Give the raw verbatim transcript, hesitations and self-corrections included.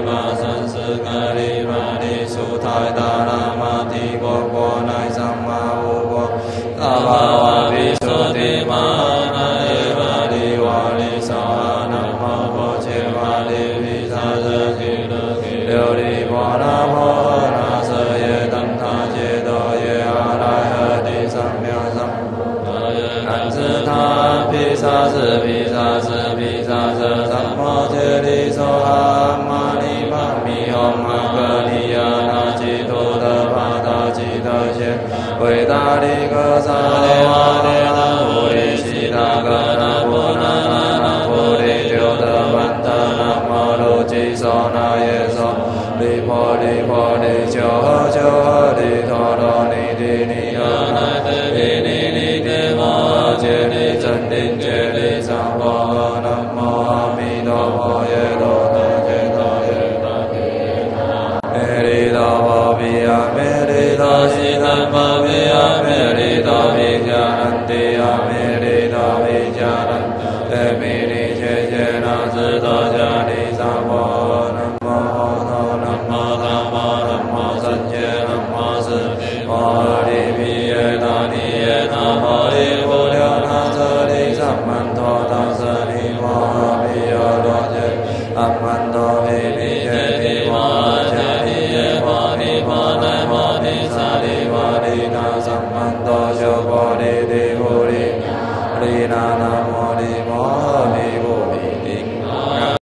ma san sư ca li ma ni su thai ta la ma ti cô cô nai sam ma vu cô ta ba wa vi su ti ma na e ma li wa li sa na ma bo che ma li vi sa sa chi lo ki liu li bo na bo na sa ye tăng tha che do ye a lai ha ti sam myo sam an sư tha pi sa sư pi sa sư pi sa sư sam mo che li so ha ma ni ma mi hom ma ca ni ya na chi tu ta pa ta chi ta che vây ta đi cơ sa le ma le na vô đi si ta ca na vô na na na vô đi tiêu ta văn ta na ma đô chi so na ye so đi po đi po đi cho cho đi tho đô ni đi ni ha na te đi ni ni te ma che ni chân tin che ni sa po nam mô a mi đô pho ye đô ta che ta ye ta ki me ri đô pho vi a me ri đô si tan ma vi a me ri đô vi cha nan ti a me ri đô vi cha nan te mi ni che che na sư đô cha ni sa po nam mô tho nam mô tham mô nam mô san che nam mô sư mô ri vi ye ta ni ye na mô